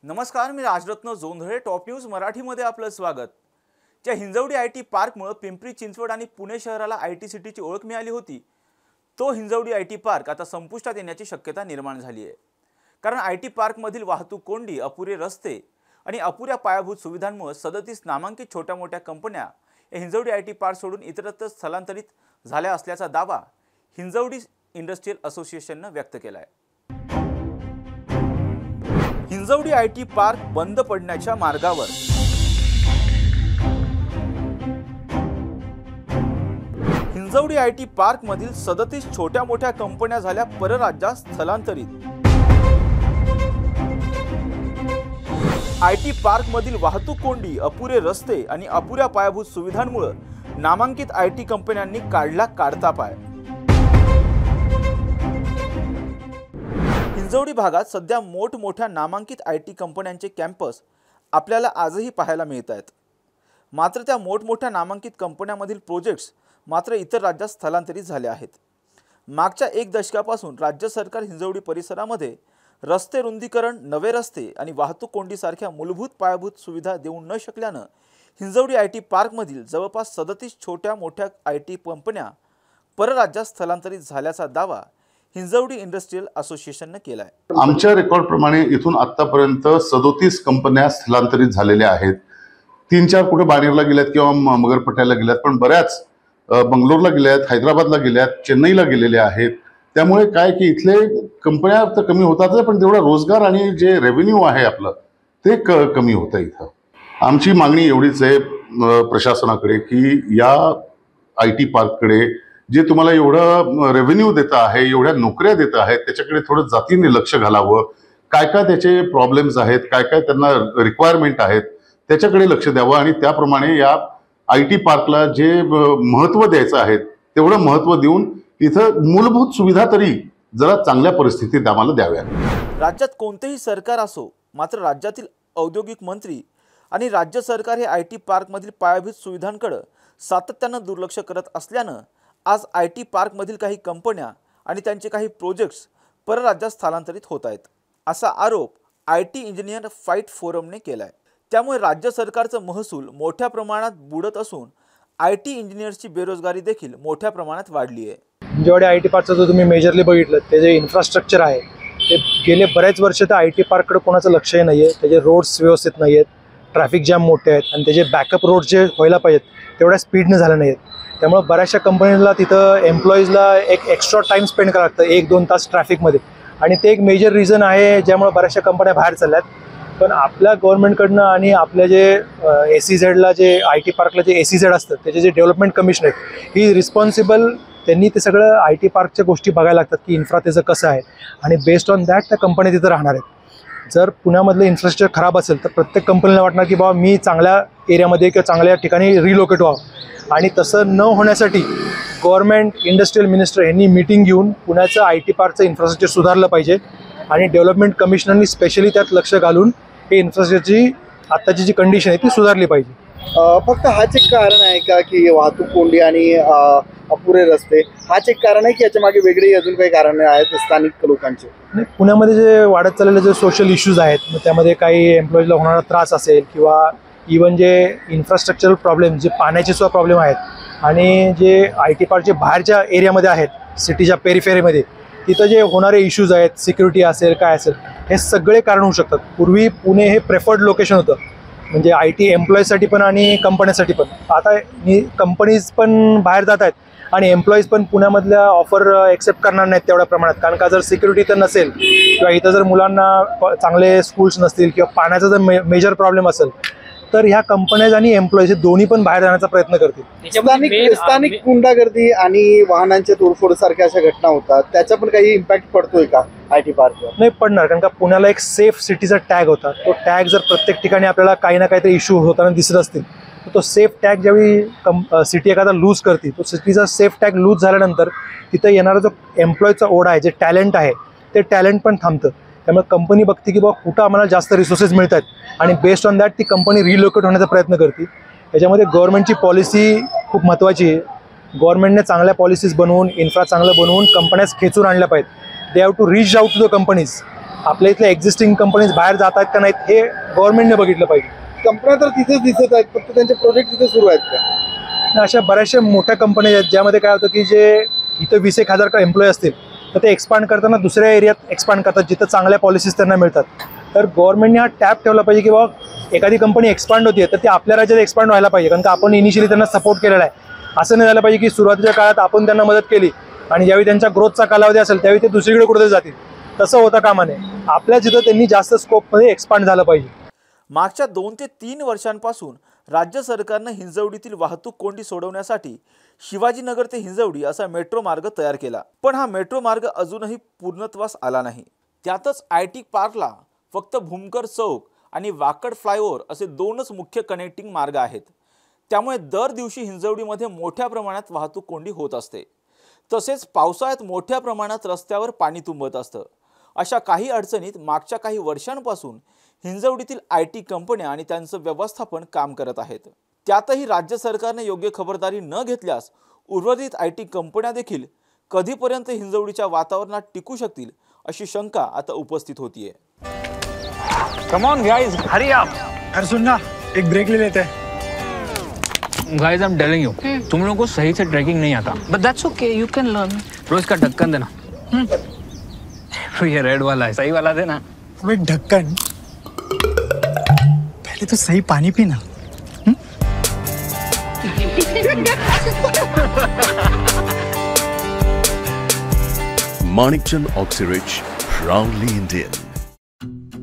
नमस्कार, मी Rajratna Jondhale. Top news मराठीमध्ये आपलं स्वागत. ज्या हिंजवडी आयटी पार्कमुळे पिंपरी चिंचवड आणि पुणे शहराला आयटी सिटीची ओळख मिळाली होती, तो हिंजवडी आयटी पार्क आता संपुष्टात येण्याची शक्यता निर्माण झाली आहे. कारण आयटी पार्कमधील वाहतूक कोंडी, अपुरे रस्ते आणि अपुऱ्या पायाभूत सुविधांमुळे 37 नामांकित छोट्या मोठ्या कंपन्या या हिंजवडी आयटी पार्क सोडून इतरत्र स्थलांतरित झाल्या असल्याचा दावा हिंजवडी इंडस्ट्रियल असोसिएशनने व्यक्त केला आहे. हिंजवडी आयटी पार्क बंद पडण्याच्या मार्गावर. हिंजवडी आयटी पार्क मधील 37 छोट्या मोठ्या कंपन्या झाल्या परराज्यात स्थलांतरित. आयटी पार्क मधील वाहतूक कोंडी, अपुरे रस्ते आणि अपुऱ्या पायाभूत सुविधांमुळे नामांकित आयटी कंपन्यांनी काढला काढता पाय. हिंजवडी भागात सध्या मोठमोठ्या नामांकित आयटी कंपन्यांचे कॅम्पस आपल्याला आजही पाहायला मिळत आहेत. मात्र त्या मोठमोठ्या नामांकित कंपन्यांमधील प्रोजेक्ट्स मात्र इतर राज्यात स्थलांतरित झाले आहेत. मागच्या 1 दशकापासून राज्य सरकार हिंजवडी परिसरामध्ये रस्ते रुंदीकरण, नवे रस्ते आणि वाहतूक कोंडीसारख्या मूलभूत पायाभूत सुविधा देऊ न शकल्यानं हिंजवडी आयटी पार्कमधील जवळपास 37 छोट्या मोठ्या आयटी कंपन्या परराज्यात स्थलांतरित झाल्याचा दावा हिंजवडी इंडस्ट्रियल असोसिएशनने केला आहे. आमच्या रेकॉर्ड प्रमाणे इथून आतापर्यंत 37 कंपन्या स्थलांतरित झालेल्या आहेत. 3-4 कुठे बाणेरला गेल्यात किंवा मगरपट्ट्याला गेल्यात, पण बऱ्याच बंगलोरला गेल्यात, हैदराबादला गेल्यात, चेन्नईला गेलेल्या आहेत. त्यामुळे काय की इथले कंपन्या तर कमी होतात, पण तेवढा रोजगार आणि जे रेव्हेन्यू आहे आपलं ते कमी होतं. इथं आमची मागणी एवढीच आहे प्रशासनाकडे की या आयटी पार्ककडे जे तुम्हाला एवढं रेव्हेन्यू देत आहे, एवढ्या नोकऱ्या देत आहेत, त्याच्याकडे थोडं जातीने लक्ष घालावं. काय काय त्याचे प्रॉब्लेम्स आहेत, काय काय त्यांना रिक्वायरमेंट आहेत, त्याच्याकडे लक्ष द्यावं आणि त्याप्रमाणे या आयटी पार्कला जे महत्त्व द्यायचं आहे तेवढं महत्त्व देऊन इथं मूलभूत सुविधा तरी जरा चांगल्या परिस्थितीत आम्हाला द्याव्या. राज्यात कोणतेही सरकार असो, मात्र राज्यातील औद्योगिक मंत्री आणि राज्य सरकार हे आयटी पार्कमधील पायाभूत सुविधांकडे सातत्यानं दुर्लक्ष करत असल्यानं आज आयटी पार्कमधील काही कंपन्या आणि त्यांचे काही प्रोजेक्ट्स परराज्यात स्थलांतरित होत आहेत, असा आरोप आयटी इंजिनियर फाईट फोरमने केला आहे. त्यामुळे राज्य सरकारचं महसूल मोठ्या प्रमाणात बुडत असून आयटी इंजिनियर्सची बेरोजगारी देखील मोठ्या प्रमाणात वाढली आहे. जेवढे आयटी पार्कचं जर तुम्ही मेजरली बघितलं, ते जे इन्फ्रास्ट्रक्चर आहे ते गेले बरेच वर्ष तर आयटी पार्ककडे कोणाचं लक्षही नाही आहे. त्याचे रोड्स व्यवस्थित नाही आहेत, ट्रॅफिक जॅम मोठे आहेत आणि त्याचे बॅकअप रोड जे व्हायला पाहिजेत तेवढ्या स्पीडने झाले नाही आहेत. त्यामुळे बऱ्याचशा कंपनीला तिथं एम्प्लॉईजला एक एक्स्ट्रा टाईम स्पेंड करावं लागतं, 1-2 तास ट्रॅफिकमध्ये, आणि ते एक मेजर रिझन आहे ज्यामुळे बऱ्याचशा कंपन्या बाहेर चालल्यात. पण आपल्या गव्हर्नमेंटकडनं आणि आपल्या जे SEZला जे आयटी पार्कला जे SEZ असतं त्याचे जे डेव्हलपमेंट कमिशन आहे, ही रिस्पॉन्सिबल, त्यांनी ते सगळं आयटी पार्कच्या गोष्टी बघायला लागतात की इन्फ्रा त्याचं कसं आहे आणि बेस्ड ऑन दॅट त्या कंपन्या तिथं राहणार आहेत. जर पुण्यामधलं इन्फ्रास्ट्रक्चर खराब असेल तर प्रत्येक कंपनीला वाटणार की बाबा मी चांगल्या एरियामध्ये किंवा चांगल्या ठिकाणी रिलोकेट व्हावं, आणि तसं न होण्यासाठी गव्हर्नमेंट, इंडस्ट्रियल मिनिस्टर यांनी मीटिंग घेऊन पुण्याचं आयटी पार्कचं इन्फ्रास्ट्रक्चर सुधारलं पाहिजे आणि डेव्हलपमेंट कमिशनरनी स्पेशली त्यात लक्ष घालून हे इन्फ्रास्ट्रक्चरची आत्ताची जी कंडिशन आहे ती सुधारली पाहिजे. फक्त हाच एक कारण आहे का की वाहतूक कोंडी आणि अपुरे रस्ते हाच एक कारण आहे की याच्या मागे वेगळी अजून काही कारण आहेत स्थानिक लोकांचे? नाही, पुण्यामध्ये जे वाढत चाललेले जे सोशल इश्यूज आहेत, मग त्यामध्ये काही एम्प्लॉईजला होणारा त्रास असेल किंवा इवन जे इन्फ्रास्ट्रक्चरल प्रॉब्लेम, जे पाण्याचे सुद्धा प्रॉब्लेम आहेत, आणि जे आयटी पार्कचे बाहेरच्या एरियामध्ये आहेत, सिटीच्या पेरिफेरीमध्ये, तिथं जे होणारे इश्यूज आहेत, सिक्युरिटी असेल काय असेल, हे सगळे कारण होऊ शकतात. पूर्वी पुणे हे प्रेफर्ड लोकेशन होतं, म्हणजे आयटी एम्प्लॉईजसाठी पण आणि कंपन्यांसाठी पण. आता कंपनीज पण बाहेर जात आहेत आणि एम्प्लॉईज पण पुण्यामधल्या ऑफर एक्सेप्ट करणार नाहीत तेवढ्या प्रमाणात, कारण का जर सिक्युरिटी तर नसेल किंवा इथं जर मुलांना चांगले स्कूल्स नसतील किंवा पाण्याचा जर मेजर प्रॉब्लेम असेल तर ह्या कंपन्याज आणि एम्प्लॉईज दोन्ही पण बाहेर जाण्याचा प्रयत्न करतील. स्थानिक गुंडागर्दी आणि वाहनांच्या तोडफोड सारख्या अशा घटना होतात, त्याचा पण काही इम्पॅक्ट पडतोय का आयटी पार्कवर? नाही पडणार, कारण का पुण्याला एक सेफ सिटीचा टॅग होता. तो टॅग जर प्रत्येक ठिकाणी आपल्याला काही ना काहीतरी इश्यू होताना दिसत असतील तर तो सेफ टॅग ज्यावेळी सिटी एखादा लूज करते, तो सिटीचा सेफ टॅग लूज झाल्यानंतर तिथं येणारा जो एम्प्लॉईचा ओढा आहे, जे टॅलेंट आहे, ते टॅलेंट पण थांबतं. त्यामुळे कंपनी बघते की बाबा कुठं आम्हाला जास्त रिसोर्सेस मिळत आहेत आणि बेस्ड ऑन दॅट ती कंपनी रिलोकेट होण्याचा प्रयत्न करते. याच्यामध्ये गव्हर्नमेंटची पॉलिसी खूप महत्त्वाची आहे. गव्हर्नमेंटने चांगल्या पॉलिसीज बनवून, इन्फ्रा चांगलं बनवून कंपन्यास खेचून आणल्या पाहिजेत. They have to reach out to the companies आपल्या इथल्या एक्झिस्टिंग कंपनीज बाहेर जात आहेत का नाहीत हे गव्हर्नमेंटने बघितलं पाहिजे. कंपन्या तर तिथेच दिसत आहेत, फक्त त्यांचे प्रोजेक्ट तिथे सुरू आहेत का? अशा बऱ्याचशा मोठ्या कंपन्या आहेत ज्यामध्ये काय होतं की जे इथं 20,000 का एम्प्लॉई असतील तर ते एक्सपांड करताना दुसऱ्या एरियात एक्सपांड करतात जिथं चांगल्या पॉलिसीज त्यांना मिळतात. तर गव्हर्नमेंटने हा टॅप ठेवला पाहिजे की बाबा एखादी कंपनी एक्सपांड होती तर ती आपल्या राज्यात एक्सपांड व्हायला पाहिजे, कारण का आपण इनिशियली त्यांना सपोर्ट केलेला आहे. असं नाही झालं पाहिजे की सुरुवातीच्या काळात आपण त्यांना मदत केली आणि ज्यावेळी त्यांच्या ग्रोथचा कालावधी असेल त्यावेळी ते दुसरीकडे कुठे जातील. तसं होता कामा नये. आपल्या जिथं त्यांनी जास्त स्कोपमध्ये एक्सपांड झालं पाहिजे. मागच्या 2 ते 3 वर्षांपासून राज्य सरकारनं हिंजवडीतील वाहतूक कोंडी सोडवण्यासाठी शिवाजीनगर ते हिंजवडी असा मेट्रो मार्ग तयार केला. पण हा मेट्रो मार्ग अजूनही पूर्णत्वास आला नाही. त्यातच IT पार्कला फक्त भूमकर चौक आणि वाकड फ्लायओव्हर असे 2च मुख्य कनेक्टिंग मार्ग आहेत. त्यामुळे दर दिवशी हिंजवडीमध्ये मोठ्या प्रमाणात वाहतूक कोंडी होत असते. तसेच पावसाळ्यात मोठ्या प्रमाणात रस्त्यावर पाणी तुंबत असतं. अशा काही अडचणीत मागच्या काही वर्षांपासून हिंजवडीतील IT कंपन्या आणि त्यांचं व्यवस्थापन काम करत आहेत. त्यातही राज्य सरकारने योग्य खबरदारी न घेतल्यास उर्वरित IT कंपन्या देखील कधीपर्यंत हिंजवडीच्या वातावरणात टिकू शकतील अशी शंका आता उपस्थित होतीये. Come on guys, hurry up. अरे सुन ना, एक ब्रेक ले लेते हैं. Guys, I'm telling you, तुम लोगों को सही से ट्रैकिंग नहीं आता. But that's okay, you can learn. रोज का ढक्कन देना. तो ये रेड वाला है, सही वाला देना. अबे ढक्कन, पहले तो सही पानी पीना. Manikchand Oxyrich, proudly Indian.